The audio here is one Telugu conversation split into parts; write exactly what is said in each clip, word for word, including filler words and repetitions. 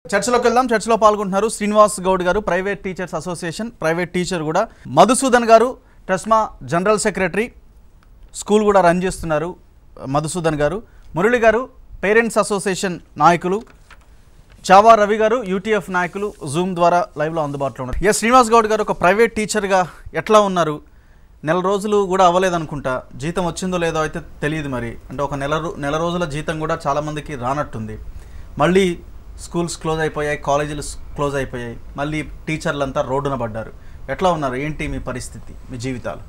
చర్చలోకి వెళ్దాం. చర్చలో పాల్గొంటున్నారు Srinivas Goud garu, private teachers association private teacher కూడా, Madhusudan garu TRSMA general secretary, school కూడా రన్ చేస్తున్నారు మధుసూదన్ గారు, మురళి గారు పేరెంట్స్ అసోసియేషన్ నాయకులు, చావా రవి గారు యూటీఎఫ్ నాయకులు జూమ్ ద్వారా లైవ్లో అందుబాటులో ఉన్నారు. ఎస్ శ్రీనివాస్ గౌడ్ గారు, ఒక ప్రైవేట్ టీచర్గా ఎట్లా ఉన్నారు? నెల రోజులు కూడా అవ్వలేదనుకుంటా, జీతం వచ్చిందో లేదో అయితే తెలియదు. మరి అంటే ఒక నెల నెల రోజుల జీతం కూడా చాలామందికి రానట్టుంది. మళ్ళీ స్కూల్స్ క్లోజ్ అయిపోయాయి, కాలేజీలు క్లోజ్ అయిపోయాయి, మళ్ళీ టీచర్లంతా రోడ్డున పడ్డారు. ఎట్లా ఉన్నారు? ఏంటి మీ పరిస్థితి, మీ జీవితాలు?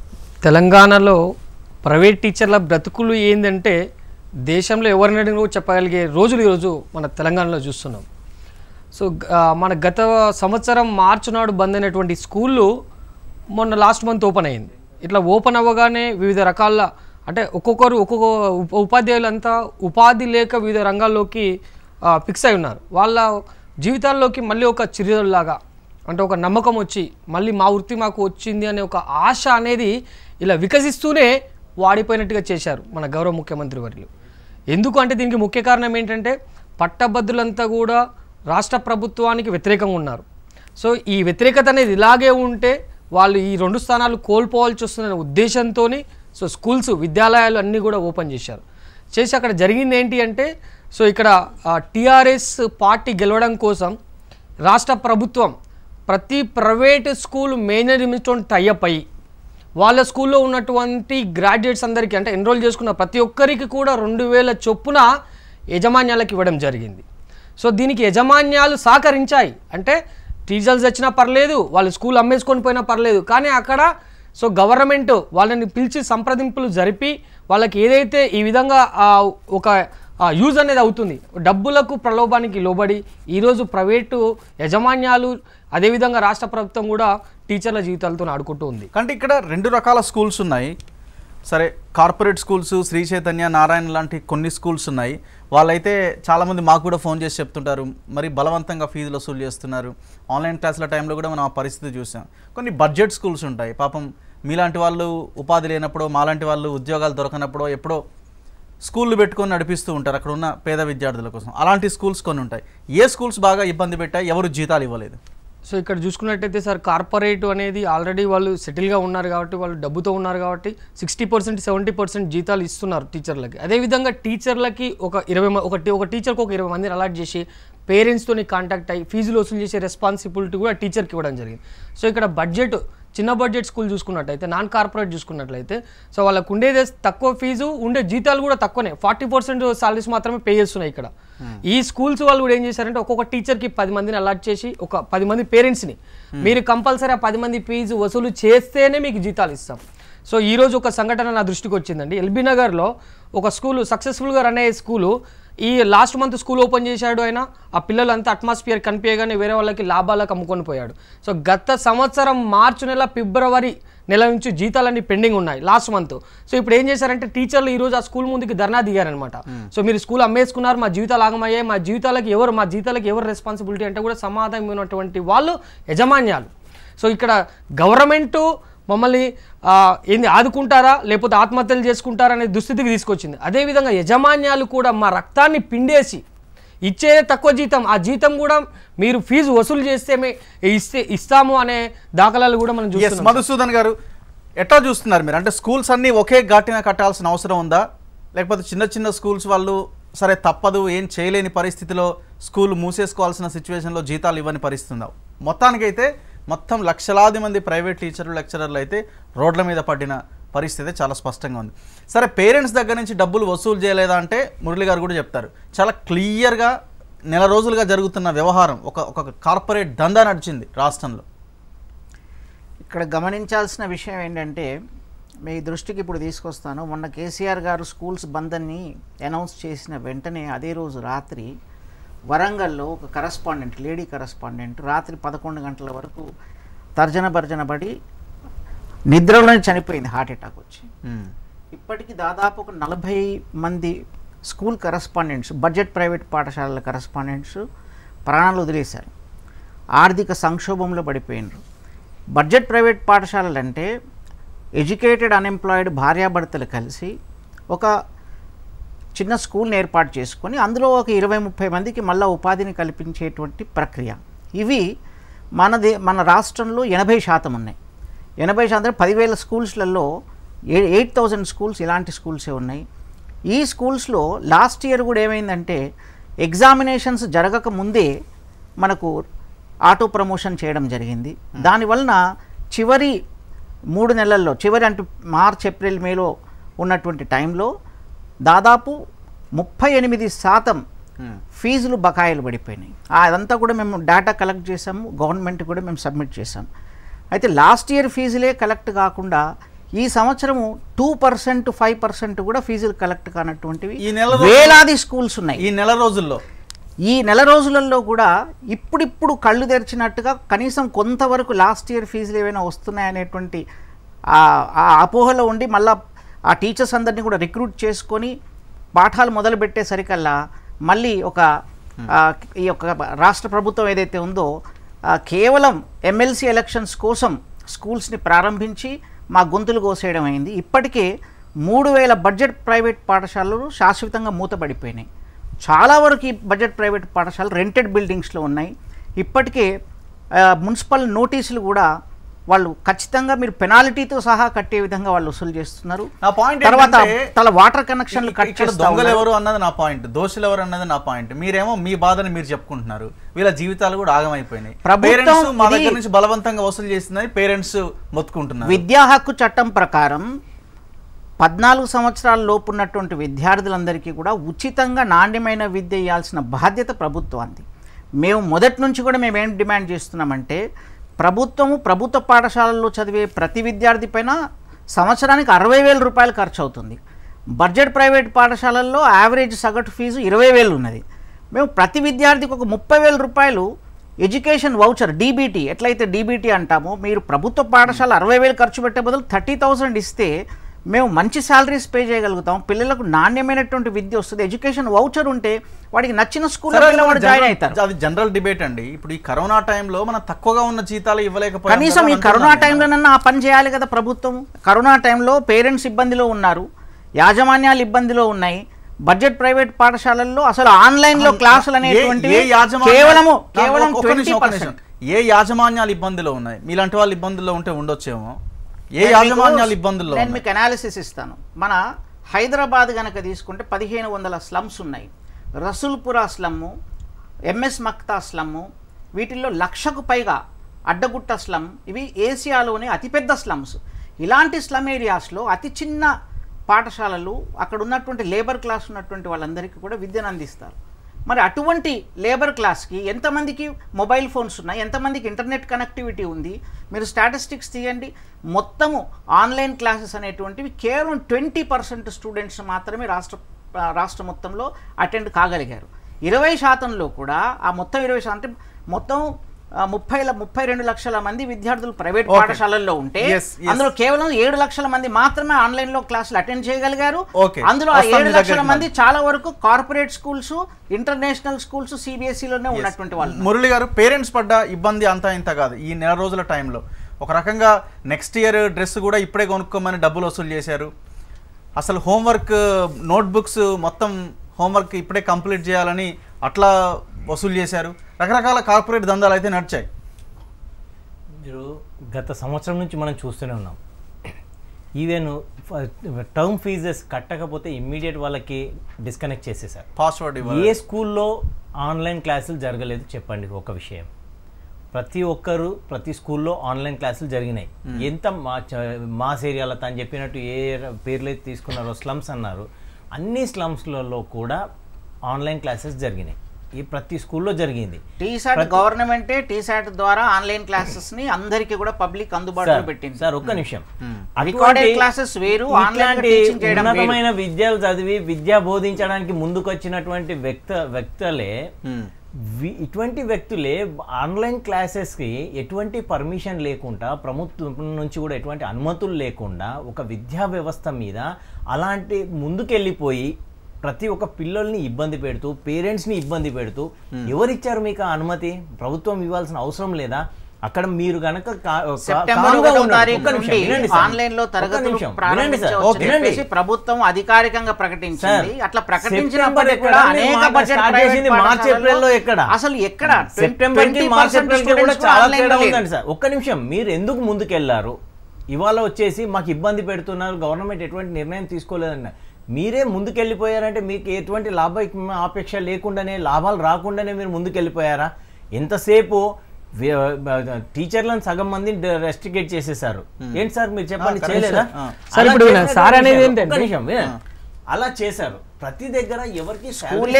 తెలంగాణలో ప్రైవేట్ టీచర్ల బ్రతుకులు ఏంటంటే దేశంలో ఎవరినైనా చెప్పగలిగే రోజులు ఈరోజు మన తెలంగాణలో చూస్తున్నాం. సో మన గత సంవత్సరం మార్చి నాడు బంద్ అయినటువంటి స్కూళ్ళు మొన్న లాస్ట్ మంత్ ఓపెన్ అయింది. ఇట్లా ఓపెన్ అవ్వగానే వివిధ రకాల అంటే ఒక్కొక్కరు ఒక్కొక్క ఉపాధ్యాయులంతా ఉపాధి లేక వివిధ రంగాల్లోకి ఫిక్స్ అయి ఉన్నారు. వాళ్ళ జీవితాల్లోకి మళ్ళీ ఒక చిరులాగా అంటే ఒక నమ్మకం వచ్చి మళ్ళీ మా వృత్తి మాకు వచ్చింది అనే ఒక ఆశ అనేది ఇలా వికసిస్తూనే వాడిపోయినట్టుగా చేశారు మన గౌరవ ముఖ్యమంత్రి వర్యులు. ఎందుకు అంటే దీనికి ముఖ్య కారణం ఏంటంటే పట్టభద్రులంతా కూడా రాష్ట్ర ప్రభుత్వానికి వ్యతిరేకంగా ఉన్నారు. సో ఈ వ్యతిరేకత అనేది ఇలాగే ఉంటే వాళ్ళు ఈ రెండు స్థానాలు కోల్పోవాల్సి వస్తుందనే ఉద్దేశంతో సో స్కూల్స్ విద్యాలయాలు అన్నీ కూడా ఓపెన్ చేశారు. చేసి అక్కడ జరిగింది ఏంటి అంటే సో ఇక్కడ టీఆర్ఎస్ పార్టీ గెలవడం కోసం రాష్ట్ర ప్రభుత్వం ప్రతి ప్రైవేట్ స్కూల్ మేనేజ్మెంట్తో టైఅప్ అయ్యి వాళ్ళ స్కూల్లో ఉన్నటువంటి గ్రాడ్యుయేట్స్ అందరికీ అంటే ఎన్రోల్ చేసుకున్న ప్రతి ఒక్కరికి కూడా రెండు వేల చొప్పున యజమాన్యాలకు ఇవ్వడం జరిగింది. సో దీనికి యజమాన్యాలు సహకరించాయి. అంటే టీచర్స్ వచ్చినా పర్లేదు, వాళ్ళు స్కూల్ అమ్మేసుకొని పోయినా పర్లేదు, కానీ అక్కడ సో గవర్నమెంట్ వాళ్ళని పిలిచి సంప్రదింపులు జరిపి వాళ్ళకి ఏదైతే ఈ విధంగా ఒక యూజ్ అనేది అవుతుంది, డబ్బులకు ప్రలోభానికి లోబడి ఈరోజు ప్రైవేటు యజమాన్యాలు అదేవిధంగా రాష్ట్ర ప్రభుత్వం కూడా టీచర్ల జీవితాలతో ఆడుకుంటూ ఉంది. అంటే ఇక్కడ రెండు రకాల స్కూల్స్ ఉన్నాయి. సరే, కార్పొరేట్ స్కూల్స్, శ్రీ చైతన్య, నారాయణ లాంటి కొన్ని స్కూల్స్ ఉన్నాయి. వాళ్ళైతే చాలామంది మాకు కూడా ఫోన్ చేసి చెప్తుంటారు, మరి బలవంతంగా ఫీజులు వసూలు చేస్తున్నారు. ఆన్లైన్ క్లాసుల టైంలో కూడా మనం ఆ పరిస్థితి చూసాం. కొన్ని బడ్జెట్ స్కూల్స్ ఉంటాయి. పాపం మీలాంటి వాళ్ళు ఉపాధి లేనప్పుడో, మాలాంటి వాళ్ళు ఉద్యోగాలు దొరకనప్పుడో ఎప్పుడో స్కూళ్ళు పెట్టుకొని నడిపిస్తూ ఉంటారు అక్కడ ఉన్న పేద విద్యార్థుల కోసం. అలాంటి స్కూల్స్ కొన్ని ఉంటాయి. ఏ స్కూల్స్ బాగా ఇబ్బంది పెట్టాయి? ఎవరు జీతాలు ఇవ్వలేదు? సో ఇక్కడ చూసుకున్నట్టయితే సార్, కార్పొరేట్ అనేది ఆల్రెడీ వాళ్ళు సెటిల్గా ఉన్నారు కాబట్టి, వాళ్ళు డబ్బుతో ఉన్నారు కాబట్టి సిక్స్టీ పర్సెంట్ సెవెంటీ పర్సెంట్ జీతాలు ఇస్తున్నారు టీచర్లకి. అదేవిధంగా టీచర్లకి ఒక ఇరవై ఒకటి ఒక టీచర్కి ఒక ఇరవై మందిని అలాట్ చేసి పేరెంట్స్తో కాంటాక్ట్ అయ్యి ఫీజులు వసూలు చేసే రెస్పాన్సిబిలిటీ కూడా టీచర్కి ఇవ్వడం జరిగింది. సో ఇక్కడ బడ్జెట్ చిన్న బడ్జెట్ స్కూల్ చూసుకున్నట్లయితే, నాన్ కార్పొరేట్ చూసుకున్నట్లయితే సో వాళ్ళకు ఉండేది తక్కువ ఫీజు, ఉండే జీతాలు కూడా తక్కువనే, ఫార్టీ పర్సెంట్ సాలరీస్ మాత్రమే పే చేస్తున్నాయి ఇక్కడ. ఈ స్కూల్స్ వాళ్ళు కూడా ఏం చేశారంటే ఒక్కొక్క టీచర్కి పది మందిని అలాట్ చేసి ఒక పది మంది పేరెంట్స్ని మీరు కంపల్సరీ ఆ పది మంది ఫీజు వసూలు చేస్తేనే మీకు జీతాలు ఇస్తాం. సో ఈరోజు ఒక సంఘటన నా దృష్టికి వచ్చిందండి. ఎల్బీ నగర్లో ఒక స్కూలు సక్సెస్ఫుల్గా రన్ అయ్యే స్కూలు ఈ లాస్ట్ మంత్ స్కూల్ ఓపెన్ చేశాడు. ఆయన ఆ పిల్లలంతా అట్మాస్ఫియర్ కనిపించగానే వేరే వాళ్ళకి లాభాలకు అమ్ముకొని పోయాడు. సో గత సంవత్సరం మార్చి నెల ఫిబ్రవరి నెల నుంచి జీతాలన్నీ పెండింగ్ ఉన్నాయి లాస్ట్ మంత్. సో ఇప్పుడు ఏం చేశారంటే టీచర్లు ఈరోజు ఆ స్కూల్ ముందుకి ధర్నా దిగారనమాట. సో మీరు స్కూల్ అమ్మేసుకున్నారు, మా జీవితాలు ఆగమయ్యాయి, మా జీవితాలకు ఎవరు మా జీతాలకు ఎవరు రెస్పాన్సిబిలిటీ అంటే కూడా సమాధానం ఉన్నటువంటి వాళ్ళు యజమాన్యాలు. సో ఇక్కడ గవర్నమెంటు మమ్మల్ని ఏంది ఆదుకుంటారా లేకపోతే ఆత్మహత్యలు చేసుకుంటారా అనే దుస్థితికి తీసుకొచ్చింది. అదేవిధంగా యజమాన్యాలు కూడా మా రక్తాన్ని పిండేసి ఇచ్చేదే తక్కువ జీతం, ఆ జీతం కూడా మీరు ఫీజు వసూలు చేస్తే ఇస్తే ఇస్తాము అనే దాఖలాలు కూడా మనం చూస్తున్నాం. మధుసూదన్ గారు, ఎట్లా చూస్తున్నారు మీరు? అంటే స్కూల్స్ అన్నీ ఒకే ఘాటిన కట్టాల్సిన అవసరం ఉందా, లేకపోతే చిన్న చిన్న స్కూల్స్ వాళ్ళు సరే తప్పదు ఏం చేయలేని పరిస్థితిలో స్కూల్ మూసేసుకోవాల్సిన సిచ్యువేషన్లో జీతాలు ఇవ్వని పరిస్థితి ఉందా? మొత్తానికైతే మొత్తం లక్షలాది మంది ప్రైవేట్ టీచర్లు, లెక్చరర్లు అయితే రోడ్ల మీద పడిన పరిస్థితి చాలా స్పష్టంగా ఉంది. సరే, పేరెంట్స్ దగ్గర నుంచి డబ్బులు వసూలు చేయలేదా అంటే మురళి గారు కూడా చెప్తారు. చాలా క్లియర్గా నెల రోజులుగా జరుగుతున్న వ్యవహారం ఒక ఒక కార్పొరేట్ దందా నడిచింది రాష్ట్రంలో. ఇక్కడ గమనించాల్సిన విషయం ఏంటంటే, మీ దృష్టికి ఇప్పుడు తీసుకొస్తాను. మొన్న కేసీఆర్ గారు స్కూల్స్ బంద్ అని అనౌన్స్ చేసిన వెంటనే అదే రోజు రాత్రి వరంగల్లో ఒక కరస్పాండెంట్, లేడీ కరస్పాండెంట్ రాత్రి పదకొండు గంటల వరకు తర్జన భర్జన పడి నిద్రలోనే చనిపోయింది, హార్ట్ అటాక్ వచ్చి. ఇప్పటికీ దాదాపు ఒక నలభై మంది స్కూల్ కరస్పాండెంట్స్, బడ్జెట్ ప్రైవేట్ పాఠశాలల కరస్పాండెంట్స్ ప్రాణాలు వదిలేశారు, ఆర్థిక సంక్షోభంలో పడిపోయినారు. బడ్జెట్ ప్రైవేట్ పాఠశాలలు అంటే ఎడ్యుకేటెడ్ అన్ఎంప్లాయిడ్ భార్యాభర్తలు కలిసి ఒక చిన్న స్కూల్ని ఏర్పాటు చేసుకొని అందులో ఒక ఇరవై ముప్పై మందికి మళ్ళీ ఉపాధిని కల్పించేటువంటి ప్రక్రియ. ఇవి మనది మన రాష్ట్రంలో ఎనభై శాతం ఉన్నాయి. ఎనభై శాతం పదివేల స్కూల్స్లలో ఏ ఎయిట్ థౌజండ్ స్కూల్స్ ఇలాంటి స్కూల్సే ఉన్నాయి. ఈ స్కూల్స్లో లాస్ట్ ఇయర్ కూడా ఏమైందంటే ఎగ్జామినేషన్స్ జరగక ముందే మనకు ఆటో ప్రమోషన్ చేయడం జరిగింది. దానివలన చివరి మూడు నెలల్లో చివరి అంటే మార్చ్ ఏప్రిల్ మేలో ఉన్నటువంటి టైంలో దాదాపు ముప్పై ఎనిమిది శాతం ఫీజులు బకాయిలు పడిపోయినాయి. అదంతా కూడా మేము డేటా కలెక్ట్ చేసాము, గవర్నమెంట్ కూడా మేము సబ్మిట్ చేసాము. అయితే లాస్ట్ ఇయర్ ఫీజులే కలెక్ట్ కాకుండా ఈ సంవత్సరము టూ పర్సెంట్ ఫైవ్ పర్సెంట్ కూడా ఫీజులు కలెక్ట్ కానటువంటివి ఈ నెల వేలాది స్కూల్స్ ఉన్నాయి. ఈ నెల రోజుల్లో ఈ నెల రోజులలో కూడా ఇప్పుడిప్పుడు కళ్ళు తెరిచినట్టుగా కనీసం కొంతవరకు లాస్ట్ ఇయర్ ఫీజులు ఏమైనా వస్తున్నాయనేటువంటి ఆ అపోహలో ఉండి మళ్ళీ ఆ టీచర్స్ అందరినీ కూడా రిక్రూట్ చేసుకొని పాఠాలు మొదలు పెట్టేసరికల్లా మళ్ళీ ఒక ఈ యొక్క రాష్ట్ర ప్రభుత్వం ఏదైతే ఉందో కేవలం ఎమ్మెల్సీ ఎలక్షన్స్ కోసం స్కూల్స్ని ప్రారంభించి మా గొంతులు కోసేయడం అయింది. ఇప్పటికే మూడు వేల బడ్జెట్ ప్రైవేట్ పాఠశాలలు శాశ్వతంగా మూతపడిపోయినాయి. చాలా వరకు ఈ బడ్జెట్ ప్రైవేట్ పాఠశాలలు రెంటెడ్ బిల్డింగ్స్లో ఉన్నాయి. ఇప్పటికే మున్సిపల్ నోటీసులు కూడా వాళ్ళు ఖచ్చితంగా మీరు పెనాల్టీతో సహా కట్టే విధంగా వాళ్ళు వసూలు చేస్తున్నారు. నా పాయింట్ తర్వాత తల వాటర్ కనెక్షన్లు కట్ చేస్తారు. దొంగలు ఎవరు అన్నది నా పాయింట్, దోషులు ఎవరు అన్నది నా పాయింట్. మీరేమో మీ బాధని మీరు చెప్పుకుంటున్నారు, వీళ్ళ జీవితాలు కూడా ఆగమైపోయినాయి. పేరెంట్స్ మా దగ్గర నుంచి బలవంతంగా వసూలు చేస్తుందని పేరెంట్స్ మొత్తుకుంటున్నారు. విద్యా హక్కు చట్టం ప్రకారం పద్నాలుగు సంవత్సరాల లోపు ఉన్నటువంటి విద్యార్థులందరికీ కూడా ఉచితంగా నాణ్యమైన విద్య ఇవ్వాల్సిన బాధ్యత ప్రభుత్వానికి. మేము మొదటి నుంచి కూడా మేము ఏం డిమాండ్ చేస్తున్నామంటే ప్రభుత్వము ప్రభుత్వ పాఠశాలల్లో చదివే ప్రతి విద్యార్థి పైన సంవత్సరానికి అరవై వేల రూపాయలు ఖర్చు అవుతుంది. బడ్జెట్ ప్రైవేట్ పాఠశాలల్లో యావరేజ్ సగటు ఫీజు ఇరవై వేలు ఉన్నది. మేము ప్రతి విద్యార్థికి ఒక ముప్పై వేల రూపాయలు ఎడ్యుకేషన్ వౌచర్ డీబీటీ ఎట్లయితే డీబీటీ అంటామో మీరు ప్రభుత్వ పాఠశాల అరవై వేలు ఖర్చు పెట్టే బదులు థర్టీ థౌసండ్ ఇస్తే మేము మంచి శాలరీస్ పే చేయగలుగుతాం, పిల్లలకు నాణ్యమైనటువంటి విద్య వస్తుంది. ఎడ్యుకేషన్ వౌచర్ ఉంటే వాడికి నచ్చిన స్కూల్లో జాయిన్ అవుతారు. అది జనరల్ డిబేట్ అండి. ఇప్పుడు ఈ కరోనా టైంలో మనం తక్కువగా ఉన్న జీతాలు ఇవ్వలేకపోయాం. కనీసం ఈ కరోనా టైంలోనన్నా ఆ పని చేయాలి కదా ప్రభుత్వం. కరోనా టైంలో పేరెంట్స్ ఇబ్బందిలో ఉన్నారు, యాజమాన్యాలు ఇబ్బందిలో ఉన్నాయి. బడ్జెట్ ప్రైవేట్ పాఠశాలల్లో అసలు ఆన్లైన్ లో క్లాసులు అనేటువంటివి కేవలము కేవలం ఏ యాజమాన్యాలు ఇబ్బందిలో ఉన్నాయి? మీలాంటి వాళ్ళు ఇబ్బందుల్లో ఉంటే ఉండొచ్చేమో. ఏ యాజమాన్యాలు ఇబ్బందుల్లో? నేను మీకు అనాలిసిస్ ఇస్తాను. మన హైదరాబాద్ కనుక తీసుకుంటే పదిహేను వందల స్లమ్స్ ఉన్నాయి. Rasoolpura slum, MS Maktha slum, వీటిల్లో లక్షకు పైగా అడ్డగుట్ట స్లమ్, ఇవి ఏసియాలోనే అతిపెద్ద స్లమ్స్. ఇలాంటి స్లమ్ ఏరియాస్లో అతి చిన్న పాఠశాలలు అక్కడ ఉన్నటువంటి లేబర్ క్లాస్ ఉన్నటువంటి వాళ్ళందరికీ కూడా విద్యను అందిస్తారు. మరి అటువంటి లేబర్ క్లాస్కి ఎంతమందికి మొబైల్ ఫోన్స్ ఉన్నాయి, ఎంతమందికి ఇంటర్నెట్ కనెక్టివిటీ ఉంది? మీరు స్టాటిస్టిక్స్ తీయండి. మొత్తము ఆన్లైన్ క్లాసెస్ అనేటువంటివి కేవలం ట్వంటీ పర్సెంట్ స్టూడెంట్స్ మాత్రమే రాష్ట్ర రాష్ట్ర మొత్తంలో అటెండ్ కాగలిగారు. ఇరవై శాతంలో కూడా ఆ మొత్తం ఇరవై శాతం మొత్తం ముప్పై ముప్పై రెండు లక్షల మంది విద్యార్థులు ప్రైవేట్ పాఠశాలల్లో ఉంటే అందులో కేవలం ఏడు లక్షల మంది మాత్రమే ఆన్లైన్ లో క్లాసులు అటెండ్ చేయగలిగారు. అందులో ఆ ఏడు లక్షల మంది చాలా వరకు కార్పొరేట్ స్కూల్స్, ఇంటర్నేషనల్ స్కూల్స్, సిబిఎస్ఈలోనే ఉన్నటువంటి వాళ్ళు. మురళి గారు, పేరెంట్స్ పడ్డ ఇబ్బంది అంతా ఇంత కాదు. ఈ నెల రోజుల టైంలో ఒక రకంగా నెక్స్ట్ ఇయర్ డ్రెస్ కూడా ఇప్పుడే కొనుక్కోమని డబ్బులు వసూలు చేశారు. అసలు హోంవర్క్ నోట్బుక్స్ మొత్తం హోంవర్క్ ఇప్పుడే కంప్లీట్ చేయాలని అట్లా వసూలు చేశారు. రకరకాల కార్పొరేట్ దందాలు అయితే నడిచాయి. మీరు గత సంవత్సరం నుంచి మనం చూస్తూనే ఉన్నాం. ఈవెన్ టర్మ్ ఫీజెస్ కట్టకపోతే ఇమ్మీడియట్ వాళ్ళకి డిస్కనెక్ట్ చేసేసారు. పాస్వర్డ్ ఏ స్కూల్లో ఆన్లైన్ క్లాసులు జరగలేదు చెప్పండి ఒక విషయం. ప్రతి ఒక్కరు ప్రతి స్కూల్లో ఆన్లైన్ క్లాసులు జరిగినాయి. ఎంత మా మాస్ ఏరియాలో తను చెప్పినట్టు ఏ పేర్లు అయితే తీసుకున్నారో స్లమ్స్ అన్నారు, అన్ని స్లమ్స్లలో కూడా ఆన్లైన్ క్లాసెస్ జరిగినాయి. ఈ ప్రతి స్కూల్లో జరిగింది. టీసాట్ గవర్నమెంటే టీసాట్ ద్వారా ఆన్లైన్ క్లాసెస్ ని అందరికీ కూడా పబ్లిక్ అందుబాటులో పెట్టింది. సార్ ఒక్క నిమిషం, రికార్డెడ్ క్లాసెస్ వేరు, ఇట్లాంటి ఉన్నతమైన విద్యలు చదివి విద్య బోధించడానికి ముందుకు వచ్చినటువంటి వ్యక్త వ్యక్తులే ఇటువంటి వ్యక్తులే ఆన్లైన్ క్లాసెస్కి ఎటువంటి పర్మిషన్ లేకుండా, ప్రభుత్వం నుంచి కూడా ఎటువంటి అనుమతులు లేకుండా ఒక విద్యా వ్యవస్థ మీద అలాంటి ముందుకెళ్ళిపోయి ప్రతి ఒక్క పిల్లల్ని ఇబ్బంది పెడుతూ, పేరెంట్స్ని ఇబ్బంది పెడుతూ, ఎవరిచ్చారు మీకు ఆ అనుమతి? ప్రభుత్వం ఇవ్వాల్సిన అవసరం లేదా? అక్కడ మీరు గనక సెప్టెంబర్ ఒకటో తారీఖు నుండి ఆన్లైన్ లో తరగతులు ప్రారంభించవచ్చు చెప్పేసి ప్రభుత్వం అధికారికంగా ప్రకటించింది. అట్లా ప్రకటించినప్పటికీ కూడా అనేక బడ్జెట్ చేసింది మార్చ్ ఏప్రిల్ లో ఎక్కడ అసలు ఎక్కడ సెప్టెంబర్ కి మార్చ్ ఏప్రిల్ కి కూడా చాలా తేడా ఉందండి సార్. ఒక్క నిమిషం, మీరు ఎందుకు ముందుకెళ్లారు? ఇవాళ వచ్చేసి మాకు ఇబ్బంది పెడుతున్నారు, గవర్నమెంట్ ఎటువంటి నిర్ణయం తీసుకోలేదన్న మీరే ముందుకెళ్ళిపోయారంటే మీకు ఎటువంటి లాభ ఆపేక్ష లేకుండానే, లాభాలు రాకుండానే మీరు ముందుకెళ్ళిపోయారా? ఎంతసేపు టీచర్లను సగం మంది రెస్ట్రికేట్ చేసేసారు. ఏంటి సార్ మీరు చెప్పండి, చేయలేదా? అలా చేశారు. ప్రతి దగ్గర ఎవరికి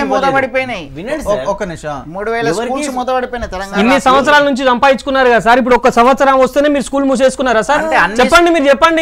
ఇన్ని సంవత్సరాల నుంచి సంపాదించుకున్నారు కదా సార్, ఇప్పుడు ఒక సంవత్సరం వస్తేనే మీరు స్కూల్ మూసేసుకున్నారా సార్? చెప్పండి, మీరు చెప్పండి.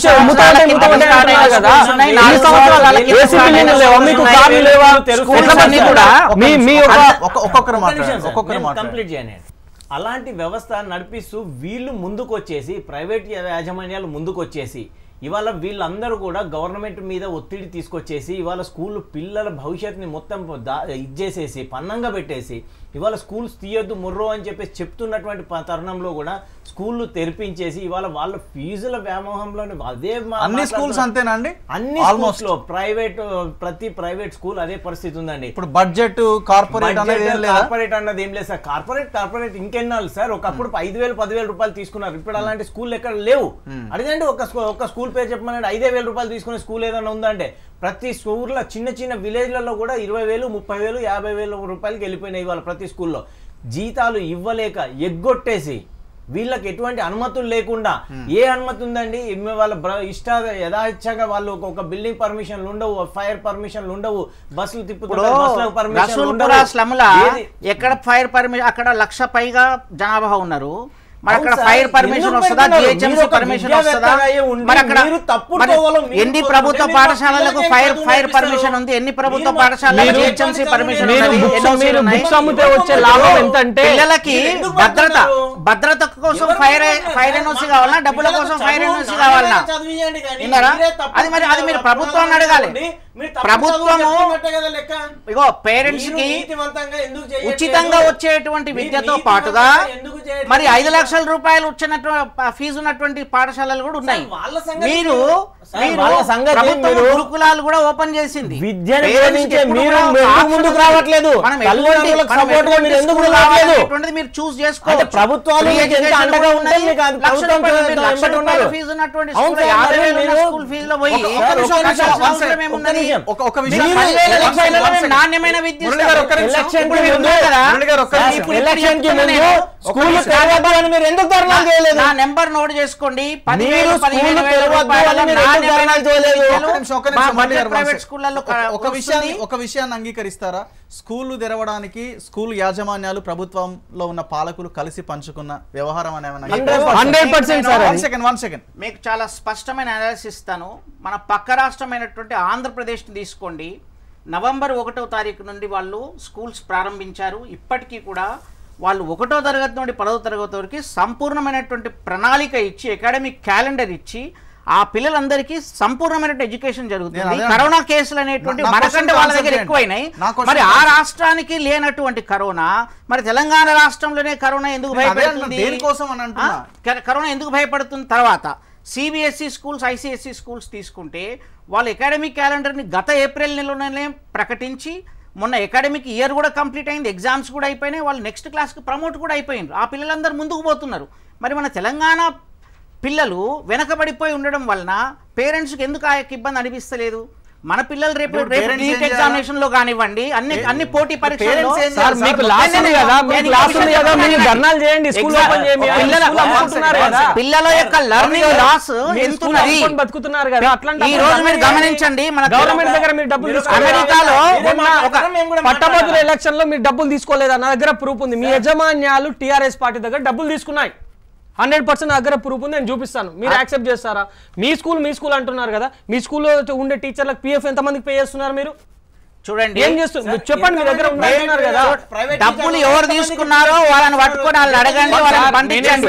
కంప్లీట్ చేయండి. అలాంటి వ్యవస్థ నడిపిస్తూ వీళ్ళు ముందుకు వచ్చేసి, ప్రైవేట్ యాజమాన్యాలు ముందుకు వచ్చేసి ఇవాళ వీళ్ళందరూ కూడా గవర్నమెంట్ మీద ఒత్తిడి తీసుకొచ్చేసి ఇవాళ స్కూల్ పిల్లల భవిష్యత్తుని మొత్తం ఇచ్చేసేసి పన్నంగా పెట్టేసి ఇవాళ స్కూల్స్ తీయొద్దు ముర్రో అని చెప్పేసి చెప్తున్నటువంటి తరుణంలో కూడా స్కూళ్ళు తెరిపించేసి ఇవాళ వాళ్ళ ఫీజుల వ్యామోహంలోనే అదే అన్ని స్కూల్స్ అంతేనా అండి? అన్ని స్కూల్స్ లో ప్రైవేట్ ప్రతి ప్రైవేట్ స్కూల్ అదే పరిస్థితి ఉందండి. ఇప్పుడు బడ్జెట్ కార్పొరేట్ కార్పొరేట్ అన్నది ఏం లేదు సార్. కార్పొరేట్ కార్పొరేట్ ఇంకెన్నాళ్ళు సార్? ఒకప్పుడు ఐదు వేలు పదివేల రూపాయలు తీసుకున్నారు, ఇప్పుడు అలాంటి స్కూల్ ఎక్కడ లేవు. అడిగండి ఒక ఒక స్కూల్ పేరు చెప్పమనండి, ఐదే వేల రూపాయలు తీసుకునే స్కూల్ ఏదైనా ఉందంటే ప్రతి స్కూల్లో చిన్న చిన్న విలేజ్లలో కూడా ఇరవై వేలు ముప్పై వేలు యాభై వేల రూపాయలకి వెళ్ళిపోయినాయి ఇవాళ ప్రతి స్కూల్లో. జీతాలు ఇవ్వలేక ఎగ్గొట్టేసి వీళ్ళకి ఎటువంటి అనుమతులు లేకుండా, ఏ అనుమతి ఉందండి వాళ్ళ ఇష్ట యథాయిచ్చగా వాళ్ళు ఒక బిల్డింగ్ పర్మిషన్లు ఉండవు, ఫైర్ పర్మిషన్లు ఉండవు, బస్సులు తిప్పుతుంటారు పర్మిషన్. ఎక్కడ ఫైర్ పర్మిషన్ అక్కడ లక్ష పైగా జనాభా ఉన్నారు, మరి అక్కడ ఫైర్ పర్మిషన్ వస్తుందా, జిహెచ్ఎంసీ పర్మిషన్ వస్తుందా? మరి అక్కడ ఎన్ని ప్రభుత్వ పాఠశాలలకు ఫైర్ ఫైర్ పర్మిషన్ ఉంది, ఎన్ని ప్రభుత్వ పాఠశాలలకు జిహెచ్ఎంసీ పర్మిషన్ ఉంది? పిల్లలకి భద్రత భద్రత కోసం ఫైర్ ఫైర్ ఎన్ఓసి కావాలన్నా, డబ్బుల కోసం ఫైర్ ఎన్ఓసి కావాలన్నా? విన్నారా? అది మరి అది మీరు ప్రభుత్వాన్ని అడగాలి. ప్రభుత్వము ఇగో పేరెంట్స్ కి ఉచితంగా వచ్చేటువంటి విద్యతో పాటుగా మరి ఐదు లక్షల రూపాయలు వచ్చినటువంటి ఫీజు ఉన్నటువంటి పాఠశాలలు కూడా ఉన్నాయి. మీరు గురుకులాలు కూడా ఓపెన్ చేసింది. ముందుకు రావట్లేదు, మీరు చూస్ చేసుకోవాలి. ప్రభుత్వాలు ఫీజు ఉన్నటువంటి స్కూల్ ఫీజులో పోయి నాణ్యమైన విద్య నా నెంబర్ నోట్ చేసుకోండి. ఒక విషయాన్ని అంగీకరిస్తారా? స్కూళ్లు తెరవడానికి స్కూల్ యాజమాన్యాలు ప్రభుత్వంలో ఉన్న పాలకులు కలిసి పంచుకున్న వ్యవహారం మీకు చాలా స్పష్టమైన అనాలిసిస్ ఇస్తాను. మన పక్క రాష్ట్రమైనటువంటి ఆంధ్రప్రదేశ్ తీసుకోండి. నవంబర్ ఒకటో తారీఖు నుండి వాళ్ళు స్కూల్స్ ప్రారంభించారు. ఇప్పటికీ కూడా వాళ్ళు ఒకటో తరగతి నుండి పదవ తరగతి వరకు సంపూర్ణమైనటువంటి ప్రణాళిక ఇచ్చి, అకాడమిక్ క్యాలెండర్ ఇచ్చి ఆ పిల్లలందరికీ సంపూర్ణమైనటువంటి ఎడ్యుకేషన్ జరుగుతుంది. కరోనా కేసులు అనేటువంటి మనకంటే వాళ్ళ దగ్గర ఎక్కువైనాయి. మరి ఆ రాష్ట్రానికి లేనటువంటి కరోనా మరి తెలంగాణ రాష్ట్రంలోనే కరోనా ఎందుకు భయపడుతుంది? కరోనా ఎందుకు భయపడుతుంది? తర్వాత సిబిఎస్ఈ స్కూల్స్, ఐసిఎస్ఈ స్కూల్స్ తీసుకుంటే వాళ్ళు అకాడమిక్ క్యాలెండర్ని గత ఏప్రిల్ నెలలోనే ప్రకటించి మొన్న అకాడమిక్ ఇయర్ కూడా కంప్లీట్ అయింది, ఎగ్జామ్స్ కూడా అయిపోయినాయి, వాళ్ళు నెక్స్ట్ క్లాస్కి ప్రమోట్ కూడా అయిపోయినారు. ఆ పిల్లలందరూ ముందుకు పోతున్నారు. మరి మన తెలంగాణ పిల్లలు వెనకబడిపోయి ఉండడం వలన పేరెంట్స్కి ఎందుకు ఆ యొక్క ఇబ్బంది అనిపిస్తలేదు? మన పిల్లలు రేపు రేపు నీట్ ఎగ్జామినేషన్ లో కానివ్వండి, అన్ని అన్ని పోటీ పరీక్షల్లో పిల్లల యొక్క లెర్నింగ్ లాస్ ఎంతున్నది ఈ రోజు మీరు గమనించండి. మన గవర్నమెంట్ దగ్గర మీరు డబ్బులు అమెరికాలో పట్టభద్రుల ఎలక్షన్ లో మీరు డబ్బులు తీసుకోలేదా? నా దగ్గర ప్రూఫ్ ఉంది. మీ యజమాన్యాలు టీఆర్ఎస్ పార్టీ దగ్గర డబ్బులు తీసుకున్నాయి. హండ్రెడ్ పర్సెంట్ దగ్గర ప్రూఫ్ ఉంది, నేను చూపిస్తాను. మీరు యాక్సెప్ట్ చేస్తారా? మీ స్కూల్ మీ స్కూల్ అంటున్నారు కదా, మీ స్కూల్లో ఉండే టీచర్లకు పిఎఫ్ ఎంత మందికి పే చేస్తున్నారు మీరు? చూడండి ఏం చేస్తున్నారు చెప్పండి. మీ దగ్గర ఉన్నారు కదా, డబ్బులు ఎవరు తీసుకున్నారో వాళ్ళని పట్టుకొని వాళ్ళని అడగండి, వాళ్ళని పంపించండి.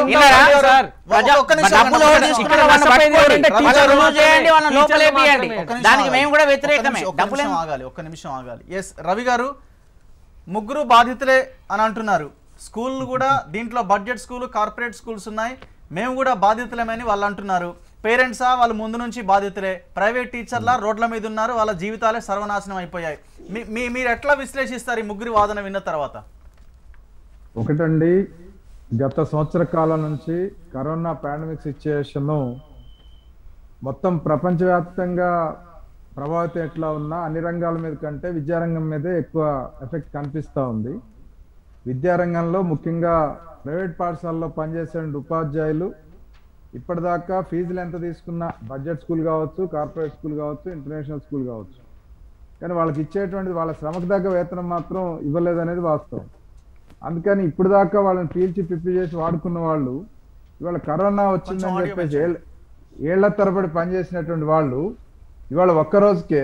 దానికి మేము కూడా వ్యతిరేకమే. ఆగాలి, ఒక్క నిమిషం ఆగాలి. ఎస్ రవి గారు, ముగ్గురు బాధితులే అని అంటున్నారు. స్కూల్ కూడా దీంట్లో బడ్జెట్ స్కూల్ కార్పొరేట్ స్కూల్స్ ఉన్నాయి, మేము కూడా బాధితులమని వాళ్ళు అంటున్నారు. పేరెంట్సా వాళ్ళు ముందు నుంచి బాధితులే, ప్రైవేట్ టీచర్లా రోడ్ల మీద ఉన్నారు, వాళ్ళ జీవితాలే సర్వనాశనం అయిపోయాయి. మీ మీరు ఎట్లా విశ్లేషిస్తారు ఈ ముగ్గురి వాదన విన్న తర్వాత? ఒకటండి, గత సంవత్సర కాలం నుంచి కరోనా పాండమిక్ సిచ్యుయేషన్ మొత్తం ప్రపంచవ్యాప్తంగా ప్రభావితం ఎట్లా ఉన్నా అన్ని రంగాల మీద కంటే విద్యారంగం మీదే ఎక్కువ ఎఫెక్ట్ కనిపిస్తూ ఉంది. విద్యారంగంలో ముఖ్యంగా ప్రైవేట్ పాఠశాలలో పనిచేసే ఉపాధ్యాయులు ఇప్పటిదాకా ఫీజులు ఎంత తీసుకున్నా, బడ్జెట్ స్కూల్ కావచ్చు, కార్పొరేట్ స్కూల్ కావచ్చు, ఇంటర్నేషనల్ స్కూల్ కావచ్చు, కానీ వాళ్ళకి ఇచ్చేటువంటిది వాళ్ళ శ్రమకు దగ్గర వేతనం మాత్రం ఇవ్వలేదనేది వాస్తవం. అందుకని ఇప్పుడు దాకా వాళ్ళని పీల్చి పిప్పి చేసి వాడుకున్న వాళ్ళు ఇవాళ కరోనా వచ్చిందని చెప్పేసి ఏళ్ల తరబడి పనిచేసినటువంటి వాళ్ళు ఇవాళ ఒక్క రోజుకే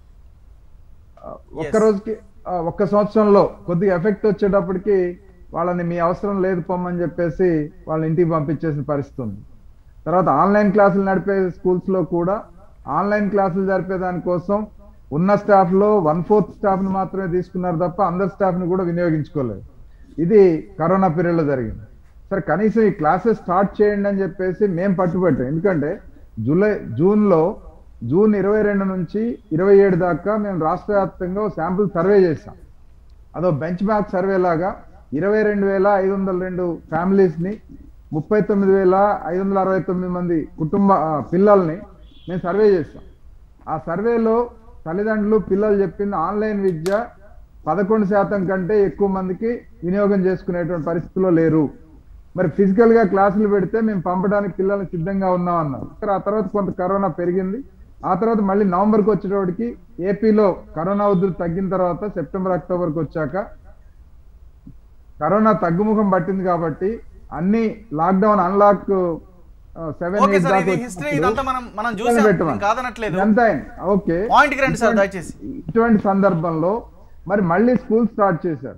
ఒక్క రోజుకి ఒక్క సంవత్సరంలో కొద్దిగా ఎఫెక్ట్ వచ్చేటప్పటికి వాళ్ళని మీ అవసరం లేదు పొమ్మని చెప్పేసి వాళ్ళని ఇంటికి పంపించేసిన పరిస్థితి ఉంది. తర్వాత ఆన్లైన్ క్లాసులు నడిపే స్కూల్స్ లో కూడా ఆన్లైన్ క్లాసులు జరిపే దానికోసం ఉన్న స్టాఫ్ లో వన్ ఫోర్త్ స్టాఫ్ ని మాత్రమే తీసుకున్నారు తప్ప అందరు స్టాఫ్ ని కూడా వినియోగించుకోలేదు. ఇది కరోనా పీరియడ్ లో జరిగింది. సరే కనీసం ఈ క్లాసెస్ స్టార్ట్ చేయండి అని చెప్పేసి మేము పట్టుబట్టాం. ఎందుకంటే జూలై జూన్ లో జూన్ ఇరవై రెండు నుంచి ఇరవై ఏడు దాకా మేము రాష్ట్ర వ్యాప్తంగా శాంపుల్ సర్వే చేసాం. అదో బెంచ్ మార్క్ సర్వే లాగా ఇరవై రెండు వేల ఐదు వందల రెండు ఫ్యామిలీస్ ని ముప్పై తొమ్మిది వేల ఐదు వందల అరవై తొమ్మిది మంది కుటుంబ పిల్లల్ని మేము సర్వే చేసాం. ఆ సర్వేలో తల్లిదండ్రులు పిల్లలు చెప్పింది ఆన్లైన్ విద్య పదకొండు శాతం కంటే ఎక్కువ మందికి వినియోగం చేసుకునేటువంటి పరిస్థితిలో లేరు. మరి ఫిజికల్ గా క్లాసులు పెడితే మేము పంపడానికి పిల్లల్ని సిద్ధంగా ఉన్నాం అన్నారు. ఆ తర్వాత కొంత కరోనా పెరిగింది. ఆ తర్వాత మళ్ళీ నవంబర్కి వచ్చేటప్పటికి ఏపీలో కరోనా ఉధృతి తగ్గిన తర్వాత సెప్టెంబర్ అక్టోబర్కి వచ్చాక కరోనా తగ్గుముఖం పట్టింది కాబట్టి అన్ని lockdown unlock seven okay sir, ఇది హిస్టరీ ఇదంతా మనం మనం చూసాం, కాదనట్లేదు. ఓకే, పాయింట్కి రండి సార్ దయచేసి. ఇటువంటి సందర్భంలో మరి మళ్ళీ స్కూల్ స్టార్ట్ చేశారు.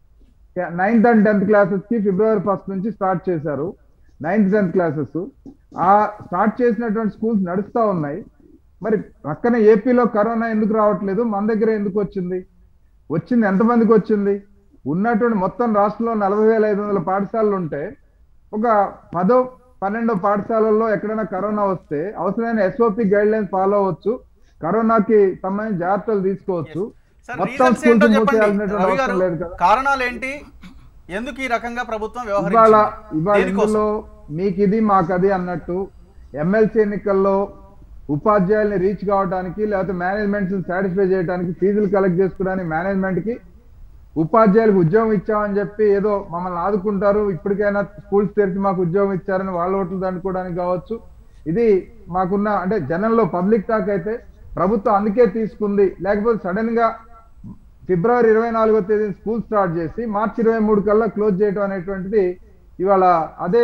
నైన్త్ అండ్ టెన్త్ క్లాసెస్ కి ఫిబ్రవరి ఫస్ట్ నుంచి స్టార్ట్ చేశారు. నైన్త్ టెన్త్ క్లాసెస్ ఆ స్టార్ట్ చేసినటువంటి స్కూల్స్ నడుస్తూ ఉన్నాయి. మరి పక్కన ఏపీలో కరోనా ఎందుకు రావట్లేదు, మన దగ్గర ఎందుకు వచ్చింది? వచ్చింది ఎంతమందికి వచ్చింది? ఉన్నటువంటి మొత్తం రాష్ట్రంలో నలభై వేల ఐదు వందల పాఠశాలలు ఉంటే ఒక పదో పన్నెండో పాఠశాలల్లో ఎక్కడైనా కరోనా వస్తే అవసరమైన ఎస్ఓపి గైడ్ లైన్స్ ఫాలో అవ్వచ్చు, కరోనాకి సంబంధించిన జాగ్రత్తలు తీసుకోవచ్చు. మొత్తం స్కూల్స్ మూసేయాల్సినటువంటి అవసరం లేదు కదా. కారణాలు ఏంటి, ఎందుకు ఈ రకంగా ప్రభుత్వం ఇవాళ వ్యవహరించింది? ఇవాళ ఇందులో మీకు ఇది మాకు అది అన్నట్టు ఎమ్మెల్సీ ఎన్నికల్లో ఉపాధ్యాయుల్ని రీచ్ కావడానికి లేకపోతే మేనేజ్మెంట్ సాటిస్ఫై చేయడానికి ఫీజులు కలెక్ట్ చేసుకోవడానికి మేనేజ్మెంట్ కి ఉపాధ్యాయులకు ఉద్యోగం ఇచ్చామని చెప్పి ఏదో మమ్మల్ని ఆదుకుంటారు, ఇప్పటికైనా స్కూల్స్ తెరిచి మాకు ఉద్యోగం ఇచ్చారని వాళ్ళ ఓట్లు దండుకోవడానికి కావచ్చు. ఇది మాకున్న అంటే జనంలో పబ్లిక్ టాక్ అయితే ప్రభుత్వం అందుకే తీసుకుంది. లేకపోతే సడన్ గా ఫిబ్రవరి ఇరవై నాలుగో తేదీ స్కూల్ స్టార్ట్ చేసి మార్చి ఇరవై మూడు కల్లా క్లోజ్ చేయడం అనేటువంటిది ఇవాళ అదే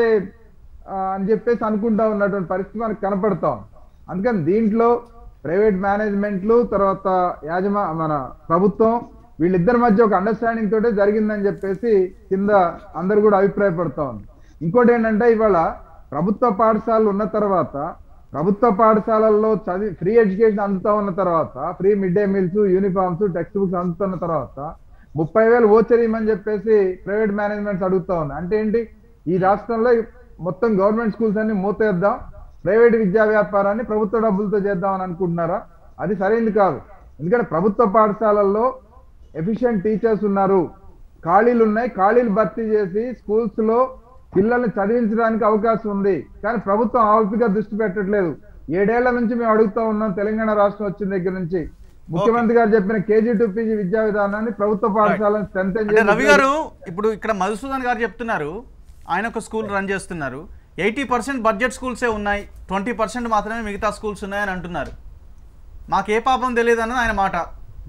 అని చెప్పేసి అనుకుంటా ఉన్నటువంటి పరిస్థితి మనకు కనపడతాం. అందుకని దీంట్లో ప్రైవేట్ మేనేజ్మెంట్లు తర్వాత యాజమా మన ప్రభుత్వం వీళ్ళిద్దరి మధ్య ఒక అండర్స్టాండింగ్ తోటే జరిగిందని చెప్పేసి కింద అందరు కూడా అభిప్రాయపడతా ఉంది. ఇంకోటి ఏంటంటే ఇవాళ ప్రభుత్వ పాఠశాలలు ఉన్న తర్వాత ప్రభుత్వ పాఠశాలల్లో చదివి ఫ్రీ ఎడ్యుకేషన్ అందుతా ఉన్న తర్వాత free mid day meals uniforms text books అందుతున్న తర్వాత ముప్పై వేలు ఓచరీమని చెప్పేసి ప్రైవేట్ మేనేజ్మెంట్స్ అడుగుతా ఉన్నాయి. అంటే ఏంటి, ఈ రాష్ట్రంలో మొత్తం గవర్నమెంట్ స్కూల్స్ అన్ని మూతేద్దాం, ప్రైవేట్ విద్యా వ్యాపారాన్ని ప్రభుత్వ డబ్బులతో చేద్దామని అనుకుంటున్నారా? అది సరైనది కాదు. ఎందుకంటే ప్రభుత్వ పాఠశాలల్లో ఎఫిషియెంట్ టీచర్స్ ఉన్నారు, ఖాళీలు ఉన్నాయి, ఖాళీలు భర్తీ చేసి స్కూల్స్ లో పిల్లల్ని చదివించడానికి అవకాశం ఉంది. కానీ ప్రభుత్వం ఆవుపిగా దృష్టి పెట్టట్లేదు. ఏడేళ్ల నుంచి మేము అడుగుతా ఉన్నాం, తెలంగాణ రాష్ట్రం వచ్చిన దగ్గర నుంచి ముఖ్యమంత్రి గారు చెప్పిన కేజీ టు పీజీ విద్యా విధానాన్ని ప్రభుత్వ పాఠశాలను స్ట్రెంథెన్ చేసి. రవి గారు ఇప్పుడు ఇక్కడ మధుసూదన్ గారు చెప్తున్నారు, ఆయన ఒక స్కూల్ రన్ చేస్తున్నారు, ఎయిటీ పర్సెంట్ బడ్జెట్ స్కూల్సే ఉన్నాయి, ట్వంటీ పర్సెంట్ మాత్రమే మిగతా స్కూల్స్ ఉన్నాయని అంటున్నారు. మాకే పాపం తెలియదు అన్నది ఆయన మాట.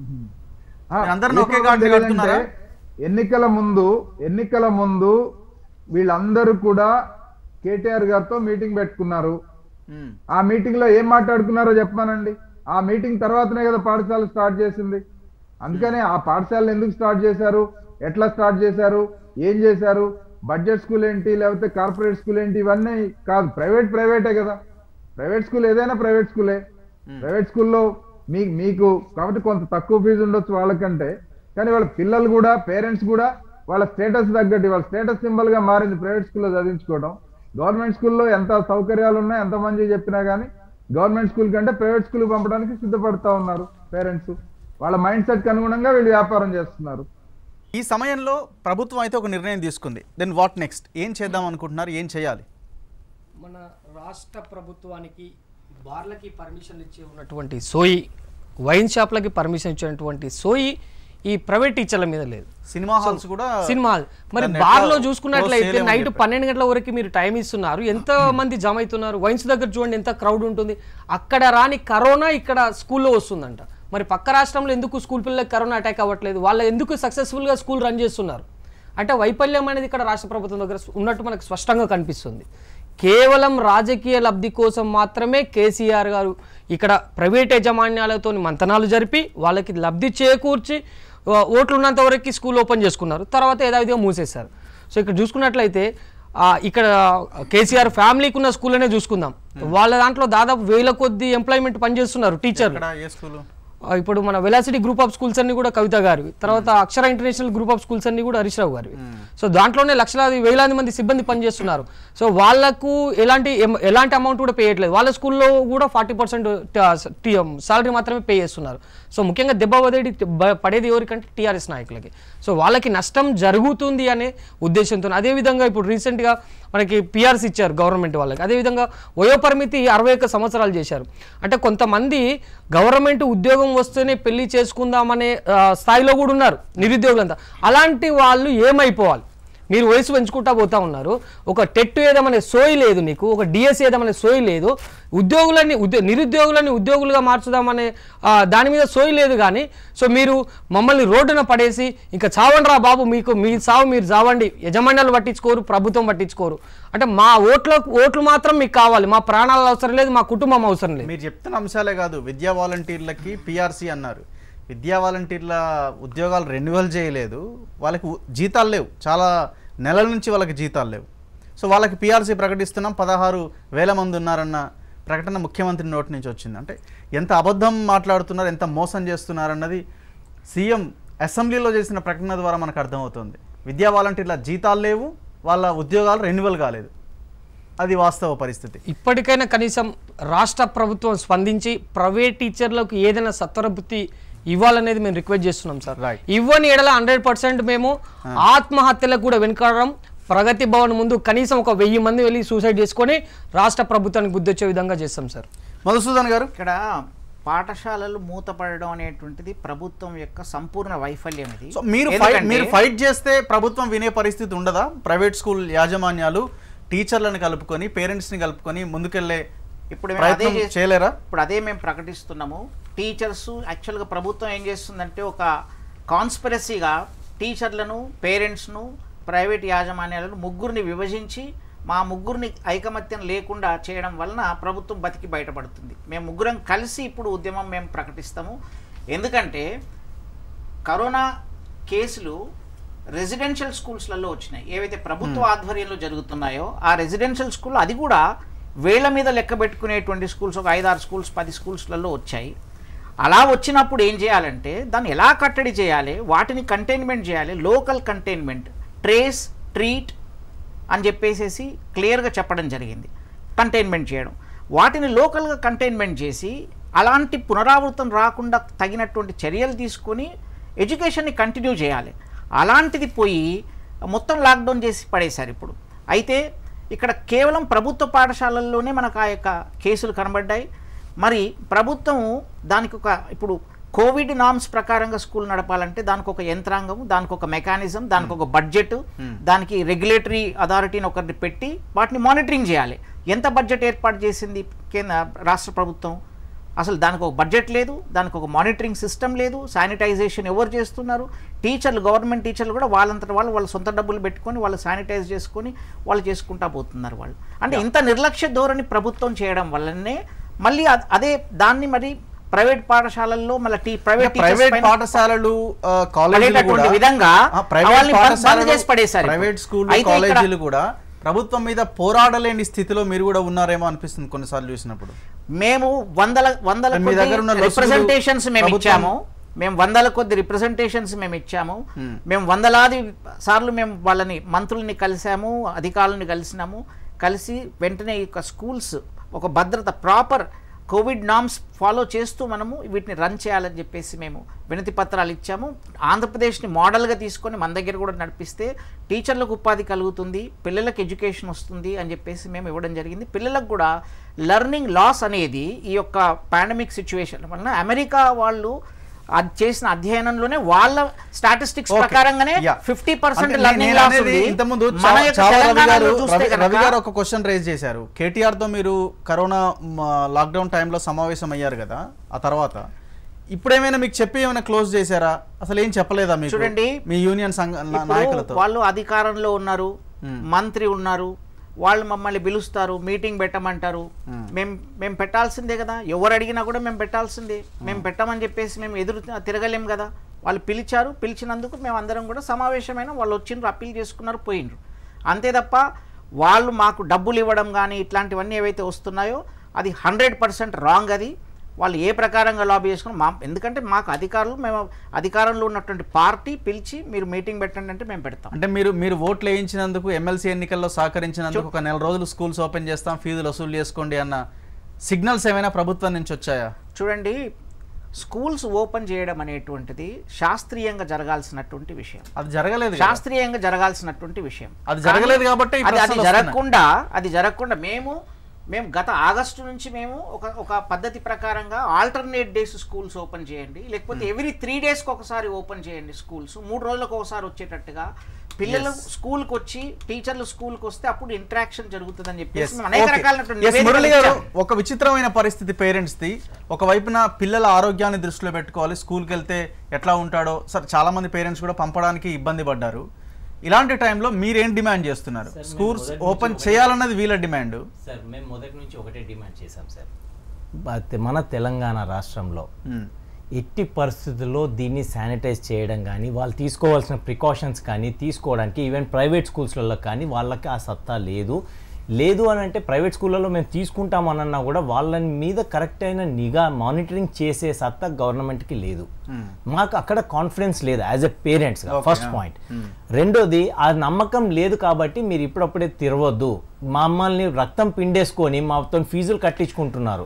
అందరిని ఒకే గాడిని కడుతున్నారా? ఎన్నికల ముందు ఎన్నికల ముందు వీళ్ళందరూ కూడా కేటీఆర్ గారితో మీటింగ్ పెట్టుకున్నారు. ఆ మీటింగ్ లో ఏం మాట్లాడుకున్నారో చెప్పమానండి. ఆ మీటింగ్ తర్వాతనే కదా పాఠశాల స్టార్ట్ చేసింది. అందుకనే ఆ పాఠశాలను ఎందుకు స్టార్ట్ చేశారు, ఎట్లా స్టార్ట్ చేశారు, ఏం చేశారు, బడ్జెట్ స్కూల్ ఏంటి లేకపోతే కార్పొరేట్ స్కూల్ ఏంటి, ఇవన్నీ కాదు. ప్రైవేట్ ప్రైవేటే కదా, ప్రైవేట్ స్కూల్ ఏదైనా ప్రైవేట్ స్కూలే. ప్రైవేట్ స్కూల్లో మీ మీకు కాబట్టి కొంత తక్కువ ఫీజు ఉండొచ్చు వాళ్ళకంటే, కానీ వాళ్ళ పిల్లలు కూడా పేరెంట్స్ కూడా వాళ్ళ స్టేటస్ తగ్గట్టు వాళ్ళ స్టేటస్ సింబల్ గా మారింది ప్రైవేట్ స్కూల్లో చదివించుకోవడం. గవర్నమెంట్ స్కూల్లో ఎంత సౌకర్యాలు ఉన్నాయి, ఎంత మంది చెప్పినా కానీ గవర్నమెంట్ స్కూల్ కంటే ప్రైవేట్ స్కూల్ పంపడానికి సిద్ధపడతా ఉన్నారు పేరెంట్స్. వాళ్ళ మైండ్ సెట్ అనుగుణంగా వీళ్ళు వ్యాపారం చేస్తున్నారు. ఈ సమయంలో ప్రభుత్వం అయితే ఒక నిర్ణయం తీసుకుంది, దెన్ వాట్ నెక్స్ట్? ఏం చేద్దాం అనుకుంటున్నారు, ఏం చేయాలి? మన రాష్ట్ర ప్రభుత్వానికి బార్లకి పర్మిషన్ ఇచ్చి ఉన్నటువంటి సోయి, వైన్ షాప్లకి పర్మిషన్ ఇచ్చినటువంటి సోయి ఈ ప్రైవేట్ టీచర్ల మీద లేదు. సినిమా హాల్స్ కూడా సినిమా మరి బార్లో చూసుకున్నట్లయితే నైట్ పన్నెండు గంటల వరకు మీరు టైం ఇస్తున్నారు, ఎంత మంది జమ అవుతున్నారు. వైన్స్ దగ్గర చూడండి ఎంత క్రౌడ్ ఉంటుంది. అక్కడ రాని కరోనా ఇక్కడ స్కూల్లో వస్తుందంట. మరి పక్క రాష్ట్రంలో ఎందుకు స్కూల్ పిల్లలకి కరోనా అటాక్ అవ్వట్లేదు? వాళ్ళు ఎందుకు సక్సెస్ఫుల్గా స్కూల్ రన్ చేస్తున్నారు? అంటే వైఫల్యం అనేది ఇక్కడ రాష్ట్ర ప్రభుత్వం దగ్గర ఉన్నట్టు మనకు స్పష్టంగా కనిపిస్తుంది. కేవలం రాజకీయ లబ్ధి కోసం మాత్రమే కేసీఆర్ గారు ఇక్కడ ప్రైవేట్ యాజమాన్యాలతో మంతనాలు జరిపి వాళ్ళకి లబ్ధి చేకూర్చి ఓట్లు ఉన్నంత వరకు స్కూల్ ఓపెన్ చేసుకున్నారు, తర్వాత యథావిధిగా మూసేశారు. సో ఇక్కడ చూసుకున్నట్లయితే ఇక్కడ కేసీఆర్ ఫ్యామిలీకి ఉన్న స్కూల్నే చూసుకుందాం. వాళ్ళ దాంట్లో దాదాపు వేల కొద్ది ఎంప్లాయ్మెంట్ పనిచేస్తున్నారు టీచర్లు. ఇప్పుడు మన వెలాసిటీ గ్రూప్ ఆఫ్ స్కూల్స్ అన్ని కూడా కవిత గారివి, తర్వాత Akshara international group of schools అన్ని కూడా హరీష్ రావు గారివి. సో దాంట్లోనే లక్షలాది వేలాది మంది సిబ్బంది పనిచేస్తున్నారు. సో వాళ్ళకు ఎలాంటి ఎలాంటి అమౌంట్ కూడా పే చేయట్లేదు. వాళ్ళ స్కూల్లో కూడా ఫార్టీ పర్సెంట్ సాలరీ మాత్రమే పే చేస్తున్నారు. సో ముఖ్యంగా దెబ్బ పడేది పడేది ఎవరికంటే టీఆర్ఎస్ నాయకులకి. సో వాళ్ళకి నష్టం జరుగుతుంది అనే ఉద్దేశంతో అదేవిధంగా ఇప్పుడు రీసెంట్గా మనకి పిఆర్సీ ఇచ్చారు గవర్నమెంట్ వాళ్ళకి. అదేవిధంగా వయోపరిమితి అరవై ఒక్క సంవత్సరాలు చేశారు. అంటే కొంతమంది గవర్నమెంట్ ఉద్యోగం వస్తేనే పెళ్లి చేసుకుందామనే స్థాయిలో కూడా ఉన్నారు నిరుద్యోగులంతా. అలాంటి వాళ్ళు ఏమైపోవాలి? మీరు వయసు పెంచుకుంటా పోతా ఉన్నారు. ఒక టెట్ ఏదమనే సోయి లేదు నీకు, ఒక డిఎస్ ఏదమనే సోయి లేదు. ఉద్యోగులని ఉద్యో నిరుద్యోగులని ఉద్యోగులుగా మార్చుదామనే దాని మీద సోయి లేదు. కానీ సో మీరు మమ్మల్ని రోడ్డున పడేసి ఇంకా చావండి రా బాబు, మీకు మీ సావు మీరు చావండి, యజమాన్యాలు పట్టించుకోరు, ప్రభుత్వం పట్టించుకోరు. అంటే మా ఓట్ల ఓట్లు మాత్రం మీకు కావాలి, మా ప్రాణాలు అవసరం లేదు, మా కుటుంబం అవసరం లేదు. మీరు చెప్తున్న అంశాలే కాదు, విద్యా వాలంటీర్లకి పిఆర్సీ అన్నారు. విద్యా వాలంటీర్ల ఉద్యోగాలు రెన్యువల్ చేయలేదు, వాళ్ళకి జీతాలు లేవు, చాలా నెలల నుంచి వాళ్ళకి జీతాలు లేవు. సో వాళ్ళకి పిఆర్సీ ప్రకటిస్తున్నాం, పదహారు వేల మంది ఉన్నారన్న ప్రకటన ముఖ్యమంత్రి నోటి నుంచి వచ్చింది. అంటే ఎంత అబద్ధం మాట్లాడుతున్నారు, ఎంత మోసం చేస్తున్నారన్నది సీఎం అసెంబ్లీలో చేసిన ప్రకటన ద్వారా మనకు అర్థమవుతుంది. విద్యా వాలంటీర్ల జీతాలు లేవు, వాళ్ళ ఉద్యోగాలు రెన్యువల్ కాలేదు. అది వాస్తవ పరిస్థితి. ఇప్పటికైనా కనీసం రాష్ట్ర ప్రభుత్వం స్పందించి ప్రైవేట్ టీచర్లకు ఏదైనా సత్వరబుద్ధి ఇవ్వాలనేది మేము రిక్వెస్ట్ చేస్తున్నాం సార్. ఇవ్వని ఎడల హండ్రెడ్ పర్సెంట్ మేము ఆత్మహత్యలకు కూడా వెనుకాడడం. ప్రగతి భవన్ ముందు కనీసం ఒక వెయ్యి మంది వెళ్ళి సూసైడ్ చేసుకొని రాష్ట్ర ప్రభుత్వానికి బుద్ధి వచ్చే విధంగా చేస్తాం సార్. మధుసూదన్ గారు, ఇక్కడ పాఠశాలలు మూతపడడం అనేటువంటిది ప్రభుత్వం యొక్క సంపూర్ణ వైఫల్యం. ఇది సో మీరు మీరు ఫైట్ చేస్తే ప్రభుత్వం వినే పరిస్థితి ఉండదా? ప్రైవేట్ స్కూల్ యాజమాన్యాలు టీచర్లను కలుపుకొని పేరెంట్స్ని కలుపుకొని ముందుకెళ్ళే ఇప్పుడు అదే చేయలేరా? ఇప్పుడు అదే మేము ప్రకటిస్తున్నాము. టీచర్స్ యాక్చువల్గా ప్రభుత్వం ఏం చేస్తుందంటే ఒక కాన్స్పిరసీగా టీచర్లను, పేరెంట్స్ను, ప్రైవేట్ యాజమాన్యాలను ముగ్గురిని విభజించి మా ముగ్గురిని ఐకమత్యం లేకుండా చేయడం వలన ప్రభుత్వం బతికి బయటపడుతుంది. మేము ముగ్గురం కలిసి ఇప్పుడు ఉద్యమం మేము ప్రకటిస్తాము. ఎందుకంటే కరోనా కేసులు రెసిడెన్షియల్ స్కూల్స్లలో వచ్చినాయి, ఏవైతే ప్రభుత్వ ఆధ్వర్యంలో జరుగుతున్నాయో ఆ రెసిడెన్షియల్ స్కూల్ అది కూడా వేళ్ల మీద లెక్క పెట్టుకునేటువంటి స్కూల్స్ ఒక ఐదారు స్కూల్స్ పది స్కూల్స్లలో వచ్చాయి. అలా వచ్చినప్పుడు ఏం చేయాలంటే దాన్ని ఎలా కట్టడి చేయాలి, వాటిని కంటైన్మెంట్ చేయాలి. లోకల్ కంటైన్మెంట్, ట్రేస్, ట్రీట్ అని చెప్పేసి క్లియర్గా చెప్పడం జరిగింది. కంటైన్మెంట్ చేయడం, వాటిని లోకల్గా కంటైన్మెంట్ చేసి అలాంటి పునరావృతం రాకుండా తగినటువంటి చర్యలు తీసుకొని ఎడ్యుకేషన్ని కంటిన్యూ చేయాలి. అలాంటిది పోయి మొత్తం లాక్డౌన్ చేసి పడేశారు ఇప్పుడు. అయితే ఇక్కడ కేవలం ప్రభుత్వ పాఠశాలల్లోనే మనకు ఆ యొక్క కేసులు కనబడ్డాయి. మరి ప్రభుత్వం దానికి ఒక ఇప్పుడు కోవిడ్ నామ్స్ ప్రకారంగా స్కూల్ నడపాలంటే దానికి ఒక యంత్రాంగం, దానికి ఒక మెకానిజం, దానికి ఒక బడ్జెట్, దానికి రెగ్యులేటరీ అథారిటీని ఒకరిని పెట్టి వాటిని మానిటరింగ్ చేయాలి. ఎంత బడ్జెట్ ఏర్పాటు చేసింది కేంద్ర రాష్ట్ర ప్రభుత్వం? అసలు దానికి ఒక బడ్జెట్ లేదు, దానికి ఒక మానిటరింగ్ సిస్టమ్ లేదు. శానిటైజేషన్ ఎవరు చేస్తున్నారు? టీచర్లు, గవర్నమెంట్ టీచర్లు కూడా వాళ్ళంతట వాళ్ళు వాళ్ళ సొంత డబ్బులు పెట్టుకొని వాళ్ళు శానిటైజ్ చేసుకొని వాళ్ళు చేసుకుంటా పోతున్నారు వాళ్ళు. అంటే ఇంత నిర్లక్ష్య ధోరణి ప్రభుత్వం చేయడం వల్లనే మళ్ళీ అదే దాన్ని మరి ప్రైవేట్ పాఠశాలల్లో మళ్ళీ ప్రైవేట్ ప్రైవేట్ పాఠశాలలు కాలేజీలు విధంగా ప్రైవేట్ స్కూల్ కాలేజీలు కూడా ప్రభుత్వం మీద పోరాడలేని స్థితిలో మీరు కూడా ఉన్నారేమో అనిపిస్తుంది కొన్నిసార్లు చూసినప్పుడు. మేము వందల వందల రిప్రజెంటేషన్స్ మేము ఇచ్చాము. మేము వందల కొద్ది రిప్రజెంటేషన్స్ మేము ఇచ్చాము, మేము వందలాది సార్లు మేము వాళ్ళని మంత్రుల్ని కలిసాము, అధికారులని కలిసినాము. కలిసి వెంటనే ఈ యొక్క స్కూల్స్ ఒక భద్రత ప్రాపర్ కోవిడ్ నామ్స్ ఫాలో చేస్తూ మనము వీటిని రన్ చేయాలని చెప్పేసి మేము వినతి పత్రాలు ఇచ్చాము. ఆంధ్రప్రదేశ్ని మోడల్గా తీసుకొని మన దగ్గర కూడా నడిపిస్తే టీచర్లకు ఉపాధి కలుగుతుంది, పిల్లలకు ఎడ్యుకేషన్ వస్తుంది అని చెప్పేసి మేము ఇవ్వడం జరిగింది. పిల్లలకు కూడా లెర్నింగ్ లాస్ అనేది ఈ యొక్క పాండమిక్ సిచ్యువేషన్ వలన అమెరికా వాళ్ళు అది చేసిన అధ్యయనంలోనే వాళ్ళ స్టాటిస్టిక్స్ ప్రకారంగానే ఫిఫ్టీ పర్సెంట్ లెర్నింగ్ లాస్ ఉంది. ఇంతకుముందు రవి గారు ఒక క్వశ్చన్ రేజ్ చేశారు. కేటీఆర్ తో మీరు కరోనా లాక్డౌన్ టైంలో సమావేశం అయ్యారు కదా, ఆ తర్వాత ఇప్పుడేమైనా మీకు చెప్పి ఏమైనా క్లోజ్ చేశారా? అసలు ఏం చెప్పలేదా మీకు? చూడండి, మీ యూనియన్ సంఘ నాయకులతో వాళ్ళు అధికారంలో ఉన్నారు, మంత్రి ఉన్నారు, వాళ్ళు మమ్మల్ని పిలుస్తారు, మీటింగ్ పెట్టమంటారు. మేము మేము పెట్టాల్సిందే కదా, ఎవరు అడిగినా కూడా మేము పెట్టాల్సిందే. మేము పెట్టమని చెప్పేసి మేము ఎదురు తిరగలేం కదా. వాళ్ళు పిలిచారు, పిలిచినందుకు మేము అందరం కూడా సమావేశమైన, వాళ్ళు వచ్చిండ్రు, అప్పీల్ చేసుకున్నారు, పోయిండ్రు. అంతే తప్ప వాళ్ళు మాకు డబ్బులు ఇవ్వడం కానీ ఇట్లాంటివన్నీ ఏవైతే వస్తున్నాయో అది హండ్రెడ్ పర్సెంట్ రాంగ్. అది వాళ్ళు ఏ ప్రకారంగా లాబీ చేసుకుని మా ఎందుకంటే మాకు అధికారులు, మేము అధికారంలో ఉన్నటువంటి పార్టీ పిలిచి మీరు మీటింగ్ పెట్టండి అంటే మేము పెడతాం. అంటే మీరు మీరు ఓట్లు వేయించినందుకు, ఎమ్మెల్సీ ఎన్నికల్లో సహకరించినందుకు ఒక నెల రోజులు స్కూల్స్ ఓపెన్ చేస్తాం, ఫీజులు వసూలు చేసుకోండి అన్న సిగ్నల్స్ ఏమైనా ప్రభుత్వం నుంచి వచ్చాయా? చూడండి, స్కూల్స్ ఓపెన్ చేయడం అనేటువంటిది శాస్త్రీయంగా జరగాల్సినటువంటి విషయం. అది జరగలేదు, శాస్త్రీయంగా జరగాల్సినటువంటి విషయం. అది జరగలేదు కాబట్టి అది అది జరగకుండా అది జరగకుండా మేము మేము గత ఆగస్టు నుంచి మేము ఒక ఒక పద్ధతి ప్రకారంగా ఆల్టర్నేట్ డేస్ స్కూల్స్ ఓపెన్ చేయండి, లేకపోతే ఎవ్రీ త్రీ డేస్కి ఒకసారి ఓపెన్ చేయండి స్కూల్స్, మూడు రోజులకు ఒకసారి వచ్చేటట్టుగా పిల్లలు స్కూల్కి వచ్చి టీచర్లు స్కూల్కి వస్తే అప్పుడు ఇంటరాక్షన్ జరుగుతుందని చెప్పేసి అనేక రకాల. ఒక విచిత్రమైన పరిస్థితి పేరెంట్స్ది. ఒకవైపున పిల్లల ఆరోగ్యాన్ని దృష్టిలో పెట్టుకోవాలి, స్కూల్కి వెళ్తే ఎట్లా ఉంటాడో సార్ చాలా మంది పేరెంట్స్ కూడా పంపడానికి ఇబ్బంది పడ్డారు. ఇలాంటి టైంలో మీరేం డిమాండ్ చేస్తున్నారు? స్కూల్స్ ఓపెన్ చేయాలన్నది వీళ్ళ డిమాండ్. సార్ మేము మొదటి నుంచి ఒకటే డిమాండ్ చేశాం సార్, మన తెలంగాణ రాష్ట్రంలో ఎట్టి పరిస్థితుల్లో దీన్ని శానిటైజ్ చేయడం కానీ, వాళ్ళు తీసుకోవాల్సిన ప్రికాషన్స్ కానీ తీసుకోవడానికి ఈవెన్ ప్రైవేట్ స్కూల్స్లలో కానీ వాళ్ళకి ఆ సత్తా లేదు. లేదు అని అంటే ప్రైవేట్ స్కూళ్ళలో మేము తీసుకుంటామన్నా కూడా వాళ్ళ మీద కరెక్ట్ అయిన నిఘా మానిటరింగ్ చేసే సత్తా గవర్నమెంట్కి లేదు. మాకు అక్కడ కాన్ఫిడెన్స్ లేదు as a parents, first point. రెండోది, ఆ నమ్మకం లేదు కాబట్టి మీరు ఇప్పుడప్పుడే తిరగొద్దు, మమ్మల్ని రక్తం పిండేసుకొని మాతో ఫీజులు కట్టించుకుంటున్నారు.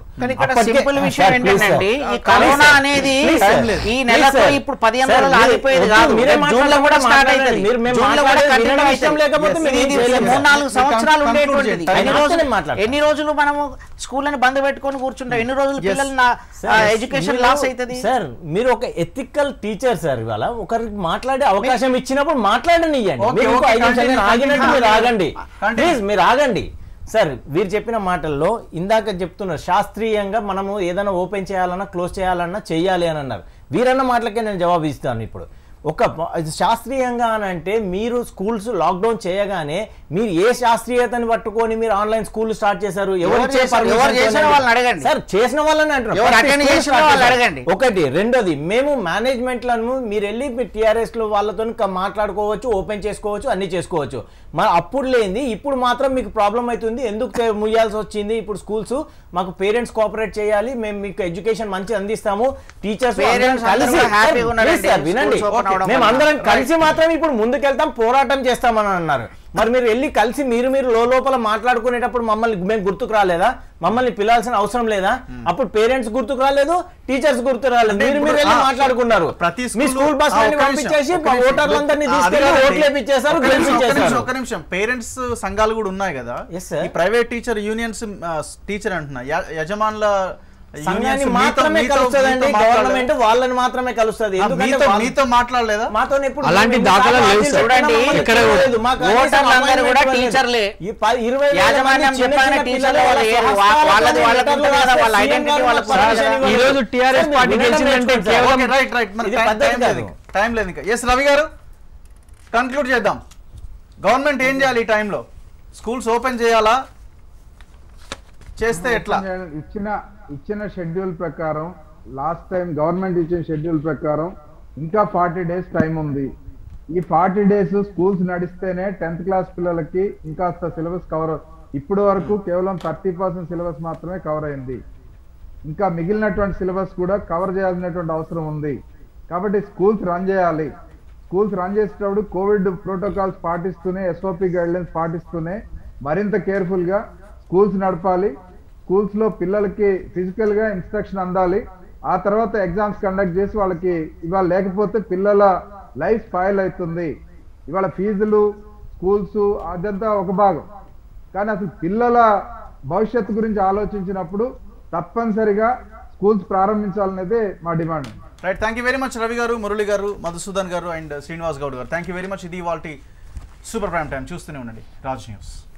ఎన్ని రోజులు మనము స్కూళ్ళని బంద్ పెట్టుకొని కూర్చుంటాం? ఎన్ని రోజులు పిల్లలు ఎడ్యుకేషన్ లాస్ అవుతుంది? సార్ మీరు ఒక ఎథికల్ టీచర్ సార్, ఇవాళ ఒకరికి మాట్లాడే అవకాశం ఇచ్చినప్పుడు మాట్లాడనియ్యండి. ఆగినట్టు మీరు ఆగండి ప్లీజ్, మీరు ఆగండి సార్. వీరు చెప్పిన మాటల్లో ఇందాక చెప్తున్నారు శాస్త్రీయంగా మనము ఏదైనా ఓపెన్ చేయాలన్నా క్లోజ్ చేయాలన్నా చెయ్యాలి అని అన్నారు. వీరన్న మాటలకే నేను జవాబు ఇస్తాను. ఇప్పుడు ఒక శాస్త్రీయంగా అని అంటే మీరు స్కూల్స్ లాక్డౌన్ చేయగానే మీరు ఏ శాస్త్రీయతని పట్టుకొని మీరు ఆన్లైన్ స్కూల్ స్టార్ట్ చేశారు? ఎవరు సార్ చేసిన వాళ్ళని అంటారు. ఒకటి. రెండోది, మేము మేనేజ్మెంట్లను మీరు వెళ్ళి టీఆర్ఎస్ లో వాళ్ళతో మాట్లాడుకోవచ్చు, ఓపెన్ చేసుకోవచ్చు, అన్ని చేసుకోవచ్చు. మరి అప్పుడు లేనిది ఇప్పుడు మాత్రం మీకు ప్రాబ్లం అవుతుంది, ఎందుకు ముయ్యాల్సి వచ్చింది? ఇప్పుడు స్కూల్స్ మాకు పేరెంట్స్ కోఆపరేట్ చేయాలి, మేము మీకు ఎడ్యుకేషన్ మంచి అందిస్తాము, టీచర్స్ వినండి, మేము అందరం కలిసి మాత్రం ఇప్పుడు ముందుకెళ్తాం, పోరాటం చేస్తామని అన్నారు. మరి మీరు వెళ్ళి కలిసి మీరు మీరు లోపల మాట్లాడుకునేటప్పుడు మమ్మల్ని మేము గుర్తుకు రాలేదా? మమ్మల్ని పిలాల్సిన అవసరం లేదా? అప్పుడు పేరెంట్స్ గుర్తుకు రాలేదు, టీచర్స్ గుర్తు రాలేదు, మీరు మీరు వెళ్ళి మాట్లాడుకున్నారు. మీ స్కూల్ బస్ పంపించేసి ఓటర్లందరినీ తీసుకెళ్ళి ఓట్లు వేపించేశారు, గెలిపించేశారు. ఒక నిమిషం, పేరెంట్స్ సంఘాలు కూడా ఉన్నాయి కదా, ప్రైవేట్ టీచర్ యూనియన్స్ టీచర్ అంటున్నా యజమానుల సంఘాన్ని మాత్రమే కలుస్తుందండి, గవర్నమెంట్ వాళ్ళని మాత్రమే కలుస్తుంది. మీతో మాట్లాడలేదా? మాతో ఎప్పుడు అలాంటి దాఖలా లేవు. చూడండి, ఇక్కడ ఈ రోజు టిఆర్ఎస్ పార్టీ గెలిచిందంటే టైం లేదు ఇంకా. ఎస్ రవి గారు, కన్క్లూడ్ చేద్దాం. గవర్నమెంట్ ఏం చేయాలి ఈ టైంలో? స్కూల్స్ ఓపెన్ చేయాలా? చేస్తే ఎట్లా? ఇచ్చిన ఇచ్చిన షెడ్యూల్ ప్రకారం, లాస్ట్ టైం గవర్నమెంట్ ఇచ్చిన షెడ్యూల్ ప్రకారం ఇంకా ఫార్టీ డేస్ టైం ఉంది. ఈ ఫార్టీ డేస్ స్కూల్స్ నడిస్తేనే టెన్త్ క్లాస్ పిల్లలకి ఇంకా సిలబస్ కవర్, ఇప్పుడు వరకు కేవలం థర్టీ పర్సెంట్ సిలబస్ మాత్రమే కవర్ అయింది. ఇంకా మిగిలినటువంటి సిలబస్ కూడా కవర్ చేయాల్సినటువంటి అవసరం ఉంది. కాబట్టి స్కూల్స్ రన్ చేయాలి. స్కూల్స్ రన్ చేసేటప్పుడు కోవిడ్ ప్రోటోకాల్స్ పాటిస్తూనే, ఎస్ఓపి గైడ్లైన్స్ పాటిస్తూనే మరింత కేర్ఫుల్గా స్కూల్స్ నడపాలి. స్కూల్స్లో పిల్లలకి ఫిజికల్గా ఇన్స్ట్రక్షన్ అందాలి. ఆ తర్వాత ఎగ్జామ్స్ కండక్ట్ చేసి వాళ్ళకి ఇవాళ లేకపోతే పిల్లల లైఫ్ స్పాయిల్ అవుతుంది. ఇవాళ ఫీజులు, స్కూల్స్ అదంతా ఒక భాగం, కానీ అసలు పిల్లల భవిష్యత్తు గురించి ఆలోచించినప్పుడు తప్పనిసరిగా స్కూల్స్ ప్రారంభించాలనేదే మా demand. Right, thank you very much Ravi garu, Murali garu, Madhusudan garu and Srinivas Goud garu. Thank you very much. ఇది వాళ్ళ సూపర్ ప్రైమ్ టైం. చూస్తూనే ఉండండి రాజ్ న్యూస్.